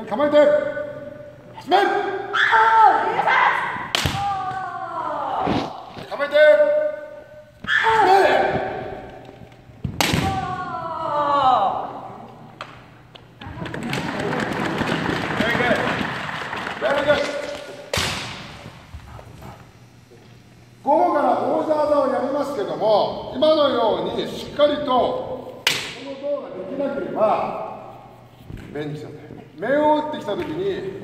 構えて始め。構えて始め。午後から王者技をやりますけども、今のようにしっかりとこの動ができなければベンチだね。面を打ってきたときに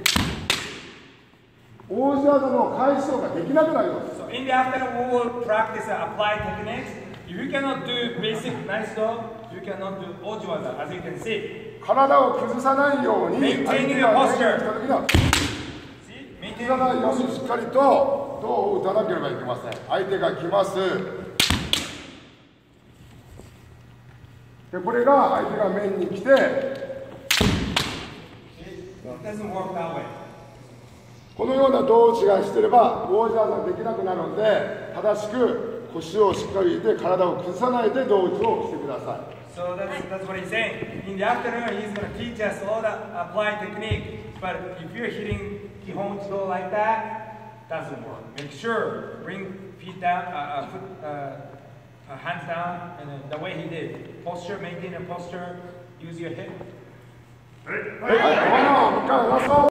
王子技の解消ができなくなります。 So in the afternoon we will practice applied techniques. If you cannot do basic nice dog, you cannot do oji waza, as you can see. 体を崩さないように相手が面を打ってきたときには崩さないようにしっかりと胴を打たなければいけません。相手が来ます。でこれが相手が面に来てこのような胴打ちがしてれば王子技ができなくなるので、正しく腰をしっかり入れて体を崩さないで胴打ちをしてください。 So that's what he's saying. In the afternoon, he's going to teach us all the applied technique. But if you're hitting Kihon Uchido like that, doesn't work. Make sure bring feet down, hands down, and then the way he did. Posture, maintain a posture. Use your hip.